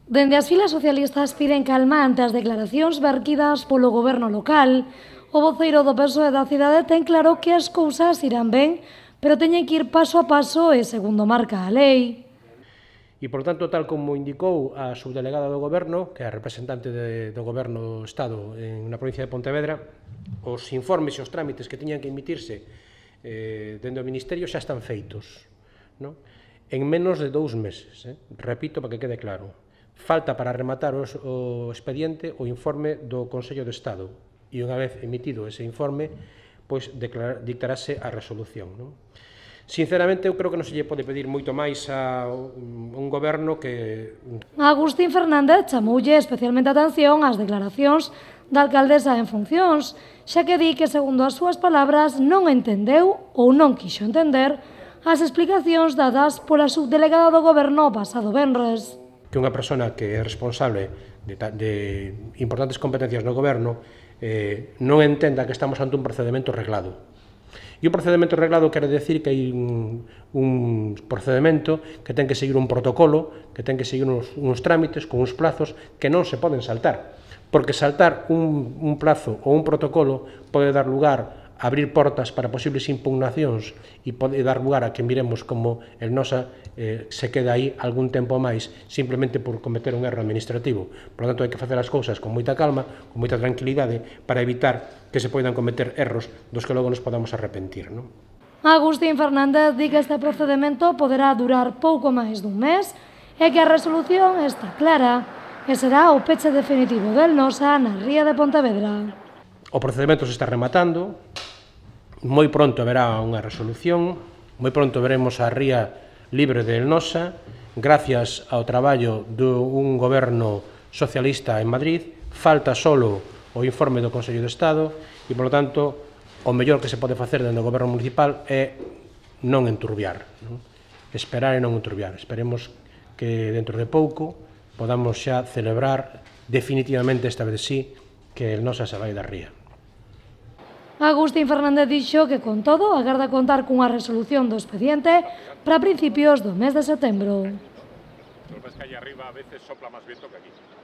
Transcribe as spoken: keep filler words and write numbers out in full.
Dende as filas socialistas piden calma ante as declaracións verquidas polo goberno local. O voceiro do P S O E da cidade ten claro que as cousas irán ben, pero teñen que ir paso a paso e segundo marca a lei. E, por tanto, tal como indicou a subdelegada do Goberno, que é a representante de, do Goberno do Estado en, na provincia de Pontevedra, os informes e os trámites que tiñan que emitirse eh, dende o Ministerio xa están feitos, non? En menos de dous meses, eh? Repito para que quede claro. Falta para rematar os, o expediente o informe do Consello de Estado e unha vez emitido ese informe, pois declarar, dictarase a resolución, non? Sinceramente, eu creo que non se lle pode pedir moito máis a un goberno que... Agustín Fernández chamoulle especialmente a atención ás declaracións da alcaldesa en funcións, xa que di que, segundo as súas palabras, non entendeu ou non quixo entender as explicacións dadas pola subdelegada do goberno o pasado venres. Que unha persona que é responsable de, de importantes competencias no goberno eh, non entenda que estamos ante un procedimento reglado. E un procedimento reglado quere decir que hai un, un procedimento que ten que seguir un protocolo, que ten que seguir uns, uns trámites con uns plazos que non se poden saltar. Porque saltar un, un plazo ou un protocolo pode dar lugar a abrir portas para posibles impugnacións e pode dar lugar a que miremos como el Nosa eh, se queda aí algún tempo máis simplemente por cometer un erro administrativo. Por lo tanto, hai que facer as cousas con moita calma, con moita tranquilidade, para evitar que se poidan cometer erros dos que logo nos podamos arrepentir, non? Agustín Fernández di que este procedimento poderá durar pouco máis dun mes e que a resolución está clara e será o peche definitivo del Nosa na ría de Pontevedra. O procedimento se está rematando, moi pronto haberá unha resolución, moi pronto veremos a ría libre de El Nosa, gracias ao traballo dun goberno socialista en Madrid. Falta solo o informe do Consello de Estado e, polo tanto, o mellor que se pode facer dentro do goberno municipal é non enturbiar, non? Esperar e non enturbiar. Esperemos que dentro de pouco podamos xa celebrar definitivamente esta vez sí que El Nosa se vai da ría. Agustín Fernández dixo que, con todo, agarda contar cunha resolución do expediente para principios do mes de setembro. Lo que pasa es que allá arriba a veces sopla más viento que aquí.